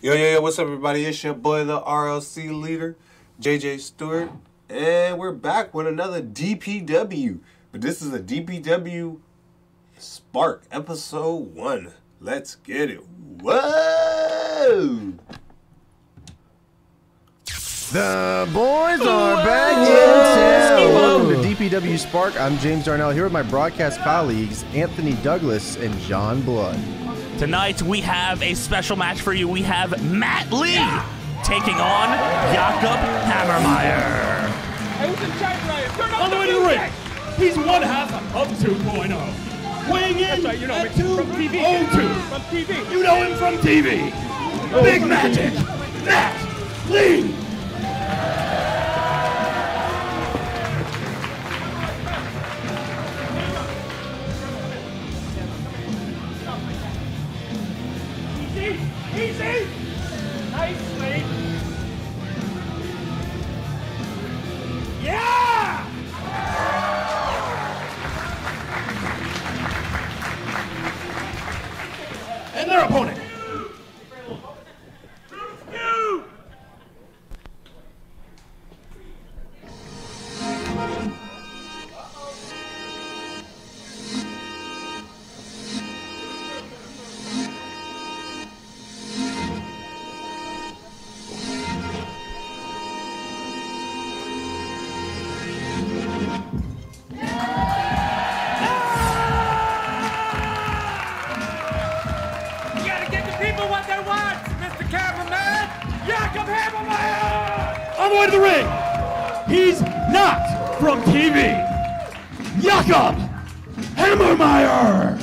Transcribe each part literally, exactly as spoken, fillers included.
Yo, yo, yo, what's up, everybody? It's your boy, the R L C leader, J J Stewart, and we're back with another D P W. But this is a D P W Spark, episode one. Let's get it. Whoa! The boys are back in town. Welcome to D P W Spark. I'm James Darnell here with my broadcast colleagues, Anthony Douglas and John Blood. Tonight, we have a special match for you. We have meaA taking on Jakob Hammermeier. On the way to the ring, he's one half of two point oh. Weighing in right, you know, at two from T V. oh two. From T V. You know him from T V. Big Magic, meaA. Easy! Nicely! Yeah! And their opponent. You! Jakob Hammermeier! On the way to the ring, he's not from T V. Jakob Hammermeier!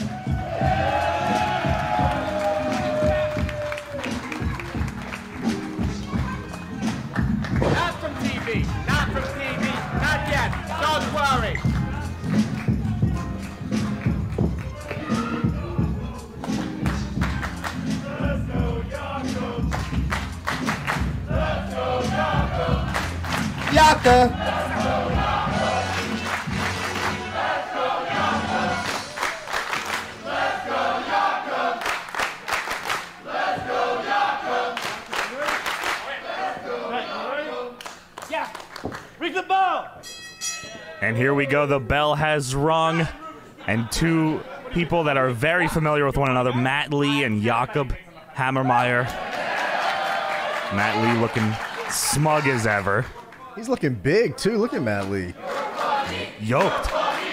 Not from T V, not from T V, not yet, don't worry. Yaka! Yeah, ring the bell! And here we go. The bell has rung. And two people that are very familiar with one another, meaA and Jakob Hammermeier. meaA looking smug as ever. He's looking big, too. Look at meaA. Yoked.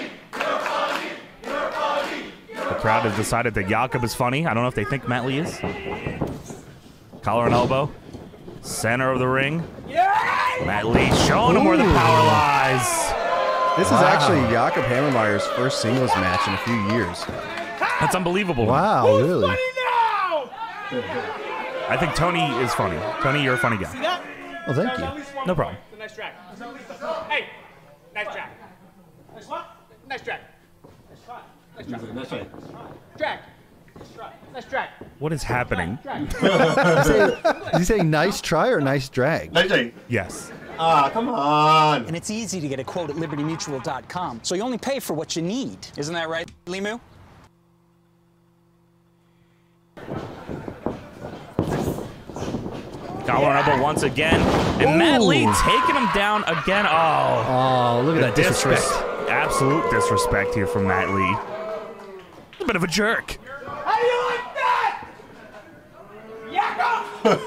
The crowd has decided that Jakob is funny. I don't know if they think meaA is. Collar and elbow. Center of the ring. meaA showing him where the power lies. This Wow. is actually Jakob Hammermeier's first singles match in a few years. That's unbelievable. Wow, really? I think Tony is funny. Tony, you're a funny guy. See that? Well, thank you. No problem. Nice track. Hey, nice track. Nice what? Nice track. Nice track. Nice track. Nice track. Track. Nice track. What is happening? Is he saying nice try or nice drag? Yes. Ah, come on. And it's easy to get a quote at liberty mutual dot com, so you only pay for what you need. Isn't that right, Limu? Collar and elbow once again. And meaA taking him down again. Oh. Oh, look at that disrespect. disrespect. Absolute disrespect here from meaA. A bit of a jerk. How do you like that? Jakob!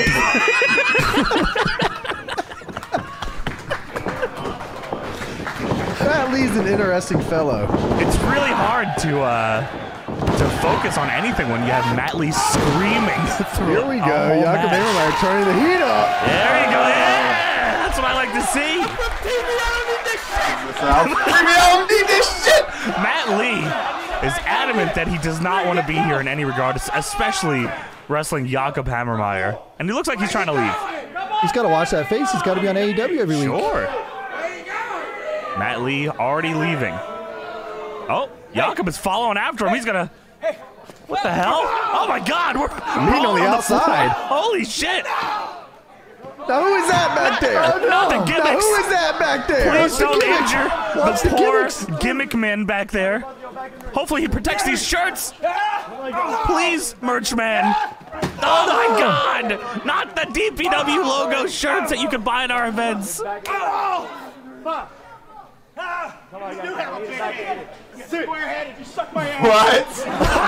meaA's an interesting fellow. It's really hard to uh, to focus on anything when you have meaA screaming through Here we a go. whole Jakob match. Hammermeier turning the heat up. There you go. Yeah, that's what I like to see. meaA is adamant that he does not want to be here in any regard, especially wrestling Jakob Hammermeier. And he looks like he's trying to leave. He's got to watch that face. He's got to be on A E W every week. Sure. meaA already leaving. Oh, Jakob is following after him. He's gonna. What the hell? Oh my God! We're Meeting on the outside. Holy shit! Now who is that back there? Not the Now gimmicks. who is that back there? Please What's the don't gimmicks? injure What's the the poor gimmicks? gimmick man back there. Hopefully he protects these shirts. Please, merch man. Oh my God! Not the D P W logo shirts that you can buy at our events. Oh! Fuck! Ah! Come on, you have a big head. Square-headed, you suck my ass.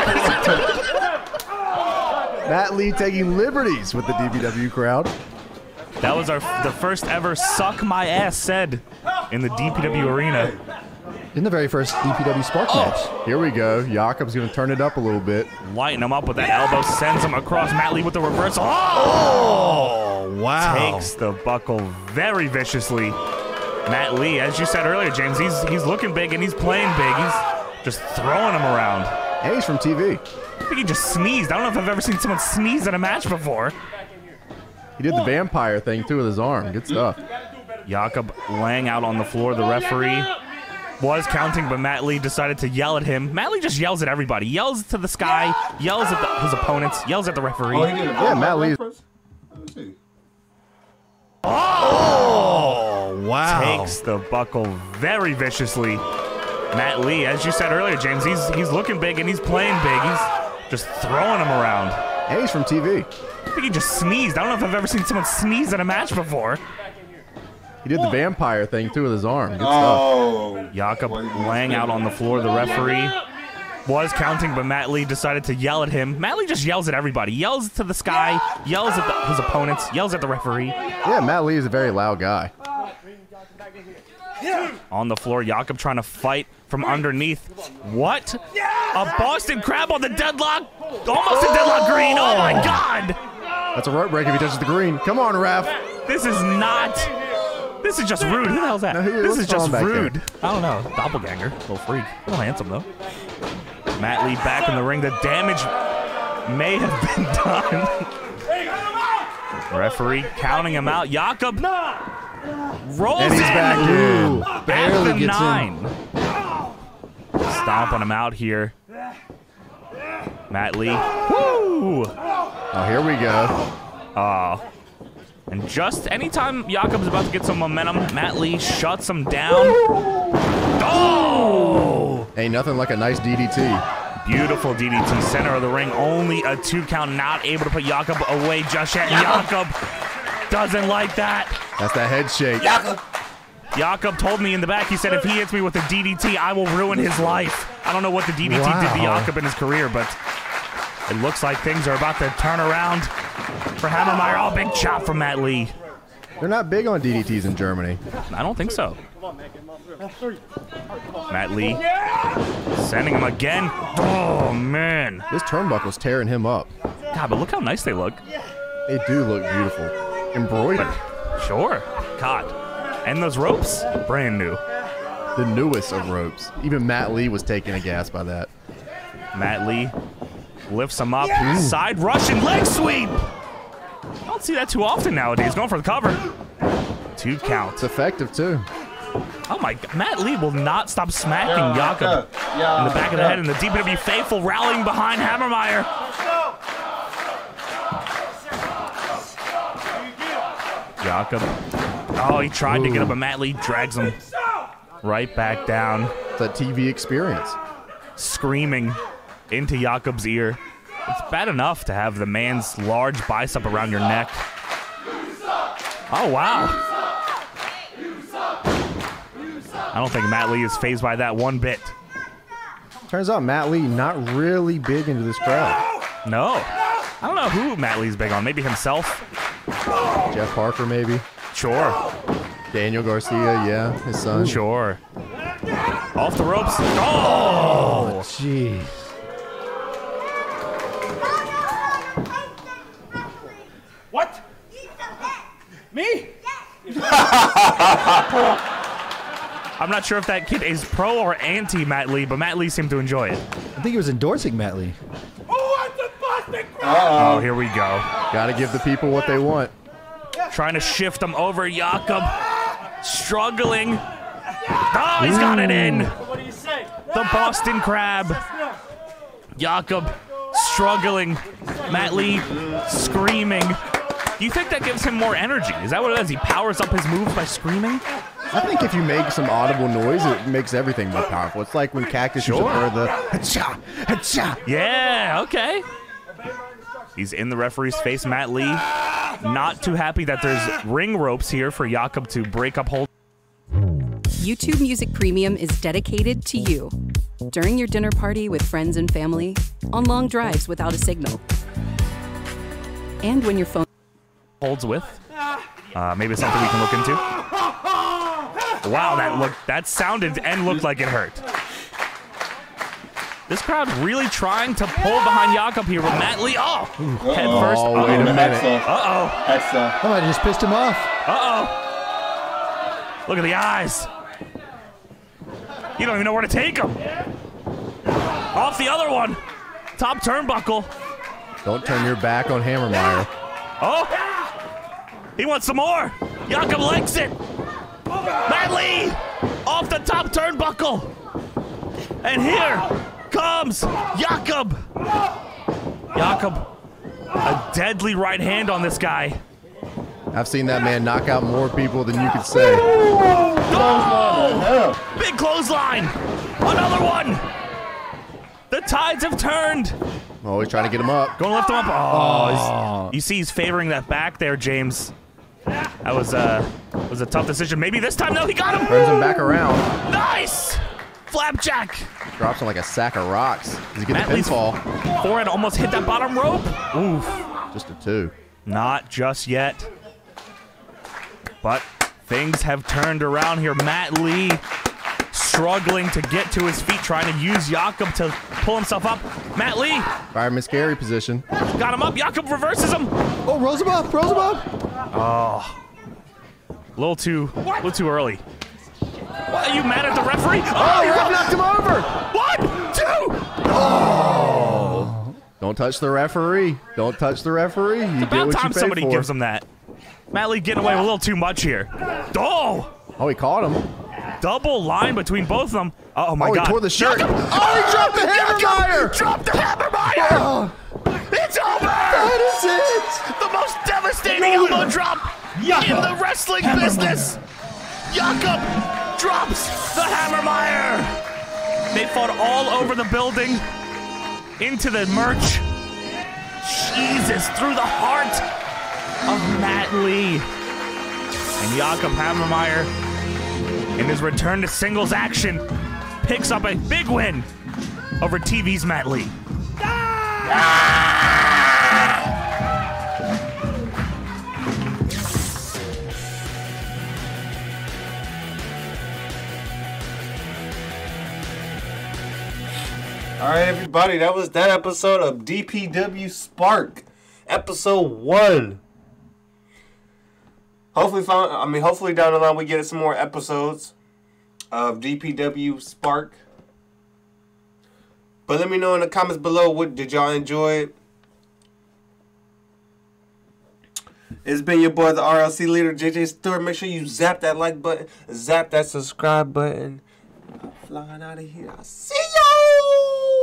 What? Matt Lee taking liberties with the D P W crowd. That was our the first ever "suck my ass" said in the D P W arena. In the very first D P W Spark Oh. match. Here we go. Jakob's going to turn it up a little bit. Lighten him up with that elbow, sends him across. Matt Lee with the reversal. Oh! Oh, wow. Takes the buckle very viciously. Matt Lee, as you said earlier, James, he's he's looking big and he's playing big. He's just throwing him around. And he's from T V. I think he just sneezed. I don't know if I've ever seen someone sneeze in a match before. He did the vampire thing, too, with his arm. Good stuff. Jakob laying out on the floor. The referee was counting, but Matt Lee decided to yell at him. Matt Lee just yells at everybody. Yells to the sky, yells at the, his opponents, yells at the referee. Oh, he did a Yeah, Matt Lee. Let's see. Oh! Wow. Takes the buckle very viciously. Matt Lee, as you said earlier, James, he's he's looking big and he's playing big. He's just throwing him around. And he's from T V. I think he just sneezed. I don't know if I've ever seen someone sneeze in a match before. He did the vampire thing, too, with his arm. Good stuff. Oh. Jakob laying out on the floor. The referee was counting, but Matt Lee decided to yell at him. Matt Lee just yells at everybody. Yells to the sky, yells at the, his opponents, yells at the referee. Yeah, Matt Lee is a very loud guy. On the floor, Jakob trying to fight from underneath. What? A Boston Crab on the deadlock? Almost a deadlock green. Oh my God! That's a rope break if he touches the green. Come on, ref. This is not. This is just rude. Who the hell's that? Now, who- this what's is just going on back rude. I don't know. Doppelganger. Little freak. A little handsome, though. Matt Lee back in the ring. The damage may have been done. Referee counting him out. Jakob rolls And he's in. back in. At Barely the gets nine. Stomping him out here. Matt Lee. Woo! Oh, here we go. Oh. And just anytime Jakob's about to get some momentum, Matt Lee shuts him down. Oh! Ain't nothing like a nice D D T. Beautiful D D T, center of the ring. Only a two count, not able to put Jakob away just yet. Jakob doesn't like that. That's that head shake. Jakob told me in the back, he said if he hits me with a D D T, I will ruin his life. I don't know what the D D T Wow. did to Jakob in his career, but it looks like things are about to turn around for Hammermeier. Oh, big chop from Matt Lee. They're not big on D D Ts in Germany. I don't think so. Matt Lee sending him again. Oh, man. This turnbuckle's tearing him up. God, but look how nice they look. They do look beautiful. Embroidered. Sure. God. And those ropes? Brand new. The newest of ropes. Even Matt Lee was taking a gas by that. Matt Lee lifts him up. Side Russian leg sweep. I don't see that too often nowadays. Going for the cover. Two counts. It's effective, too. Oh my God. Matt Lee will not stop smacking Jakob in the back of the head, and the D P W faithful rallying behind Hammermeier. Jakob. Oh, he tried Ooh. to get up, but Matt Lee drags him right back down. It's a T V experience. Screaming into Jakob's ear. It's bad enough to have the man's large bicep around your neck. Oh, wow. I don't think Matt Lee is fazed by that one bit. Turns out Matt Lee not really big into this crowd. No. I don't know who Matt Lee's big on. Maybe himself? Jeff Parker, maybe. Sure. Daniel Garcia, yeah, his son. Sure. Off the ropes. Oh! Jeez. What? Me? I'm not sure if that kid is pro or anti Matt Lee, but Matt Lee seemed to enjoy it. I think he was endorsing Matt Lee. Oh, here we go. Gotta give the people what they want. Trying to shift him over. Jakob struggling. Oh, he's got it in. The Boston Crab. Jakob struggling. Matt Lee screaming. Do you think that gives him more energy? Is that what it is? He powers up his moves by screaming? I think if you make some audible noise, it makes everything more powerful. It's like when Cactus Sure. used to play the ha-cha, ha-cha. Yeah, okay. He's in the referee's face. Matt Lee, not too happy that there's ring ropes here for Jakob to break up hold. YouTube Music Premium is dedicated to you. During your dinner party with friends and family, on long drives without a signal, and when your phone holds with. Uh, maybe it's something we can look into. Wow, that looked, that sounded and looked like it hurt. This crowd really trying to pull behind Jakob here with Matt Lee. Oh, head first. Oh, wait a minute. Uh-oh. Hexa. I might have just pissed him off. Uh-oh. Look at the eyes. You don't even know where to take him. Off the other one. Top turnbuckle. Don't turn your back on Hammermeier. Oh. He wants some more. Jakob likes it. Matt Lee off the top turnbuckle. And here comes Jakob. Jakob, a deadly right hand on this guy. I've seen that man knock out more people than you could say. Oh! Big clothesline. Another one. The tides have turned. Oh, he's trying to get him up. Going to lift him up. Oh, you see he's favoring that back there, James. That was, uh, was a tough decision. Maybe this time, no, he got him. Turns him back around. Nice. Flapjack. Drops him like a sack of rocks. Does he get Matt the Lee's pinfall? Forehead almost hit that bottom rope. Oof. Just a two. Not just yet. But things have turned around here. Matt Lee struggling to get to his feet, trying to use Jakob to pull himself up. Matt Lee. Fireman scary position. Got him up. Jakob reverses him. Oh, rolls him up, rolls him up. Oh. A little too, a little too early. What, are you mad at the referee? Oh, Oh, you ref knocked him over. One, two. Oh. Don't touch the referee. Don't touch the referee. You get About what time you pay somebody for. gives him that. Matt Lee getting away with a little too much here. Oh. Oh, he caught him. Double line between both of them. Oh, my oh, God. he tore the shirt. Jakob. Oh, he dropped the Hammermeier. Drop the Hammermeier. Oh. It's over. That is it. The most devastating elbow drop in the wrestling business. Jakob drops the Hammermeier. They fought all over the building, into the merch. Jesus, through the heart of Matt Lee. And Jakob Hammermeier, in his return to singles action, picks up a big win over T V's Matt Lee. Ah! All right, everybody, that was that episode of D P W Spark, episode one. Hopefully, found, I mean, hopefully down the line we get some more episodes of D P W Spark. But let me know in the comments below, what did y'all enjoy it? It's been your boy, the R L C leader, J J Stewart. Make sure you zap that like button, zap that subscribe button. I'm flying out of here. I'll see you.